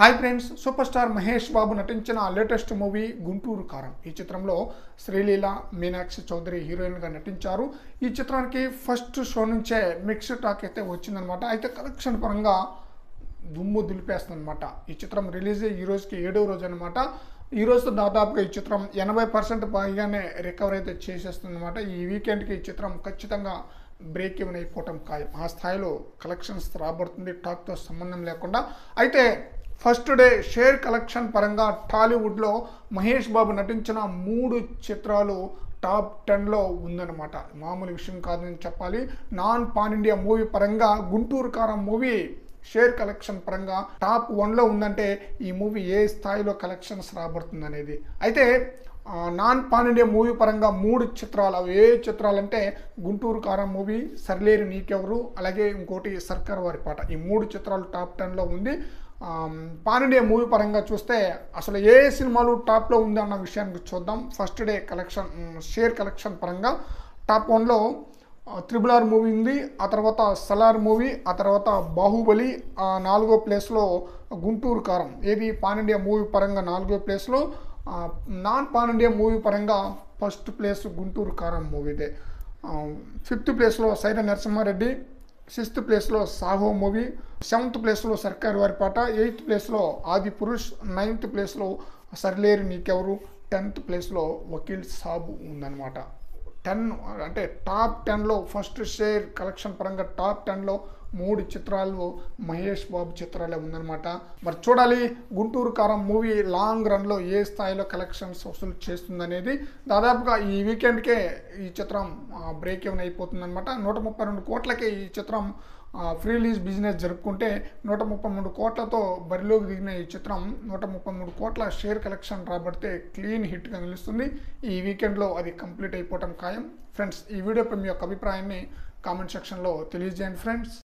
Hi friends, super star Mahesh Babu నటించిన latest movie Guntur కారం. ఈ చిత్రంలో శ్రీలీల, మీనాక్షి చౌదరి హీరోయిన్గా నటించారు. ఈ చిత్రానికి ఫస్ట్ షో నుంచే మిక్స్డ్ టాక్ అయితే వచ్చిందనమాట. అయితే కలెక్షన్ పరంగా దుమ్ము దులిపేస్తుందన్నమాట. ఈ చిత్రం రిలీజ్ ఈ రోజుకి 7వ రోజు అనమాట. ఈ రోజు దాదాపుగా ఈ చిత్రం 80% పైగానే రికవర్ అయితే చేసేస్తుందన్నమాట. ఈ వీకెండ్కి ఈ చిత్రం ఖచ్చితంగా బ్రేక్ ఈవెన్ అయిపోవటం ఖాయం. ఆ స్థాయిలో కలెక్షన్స్ రాబడుతుంది, టాక్తో సంబంధం లేకుండా. అయితే ఫస్ట్ డే షేర్ కలెక్షన్ పరంగా టాలీవుడ్లో మహేష్ బాబు నటించిన 3 చిత్రాలు టాప్ 10లో ఉందన్నమాట. మామూలు విషయం కాదని చెప్పాలి. నాన్ పాన్ ఇండియా మూవీ పరంగా Guntur Kaaram movie share collection పరంగా టాప్ 1లో ఉందంటే ఈ మూవీ ఏ స్థాయిలో కలెక్షన్స్ రాబడుతుంది అనేది. అయితే నాన్ పాన్ ఇండియా మూవీ పరంగా 3 చిత్రాలు, అవి ఏ చిత్రాలంటే గుంటూరు కారం మూవీ, సర్లేరు నీకెవరు, అలాగే ఇంకోటి సర్కార్ వారి పాట. ఈ 3 చిత్రాలు టాప్ 10లో ఉంది. పాన్ ఇండియా మూవీ పరంగా చూస్తే అసలు ఏ సినిమాలు టాప్లో ఉంది అన్న విషయానికి చూద్దాం. First day collection share collection పరంగా టాప్ 1లో RRR మూవీ ఉంది, ఆ తర్వాత సలార్ మూవీ, ఆ తర్వాత బాహుబలి, 4వ ప్లేస్లో గుంటూరు కారం. ఏది పాన్ ఇండియా మూవీ పరంగా 4వ ప్లేస్లో, నాన్ పాన్ ఇండియా మూవీ పరంగా ఫస్ట్ ప్లేస్ గుంటూరు కారం మూవీదే. 5th ప్లేస్లో సైర నరసింహారెడ్డి, 6th ప్లేస్లో సాహో మూవీ, 7th ప్లేస్లో సర్కార్ వారి పాట, 8th ప్లేస్లో ఆది పురుష్, 9th ప్లేస్లో సర్లేరు నీకెవరు, 10th ప్లేస్లో వకీల్ సాబు ఉందన్నమాట. 10 అంటే టాప్ 10లో ఫస్ట్ షేర్ కలెక్షన్ పరంగా టాప్ 10లో 3 చిత్రాలు మహేష్ బాబు చిత్రాలే ఉందన్నమాట. మరి చూడాలి గుంటూరు కారం మూవీ లాంగ్ రన్లో ఏ స్థాయిలో కలెక్షన్స్ వసూలు చేస్తుందనేది. దాదాపుగా ఈ వీకెండ్కే ఈ చిత్రం బ్రేక్ ఈవెన్ అయిపోతుందన్నమాట. 132 కోట్లకే ఈ చిత్రం ఫ్రీ రిలీజ్ బిజినెస్ జరుపుకుంటే 133 కోట్లతో బరిలోకి దిగిన ఈ చిత్రం 133 కోట్ల షేర్ కలెక్షన్ రాబడితే క్లీన్ హిట్గా నిలుస్తుంది. ఈ వీకెండ్లో అది కంప్లీట్ అయిపోవటం ఖాయం. ఫ్రెండ్స్, ఈ వీడియోపై మీ యొక్క అభిప్రాయాన్ని కామెంట్ సెక్షన్లో తెలియజేయండి ఫ్రెండ్స్.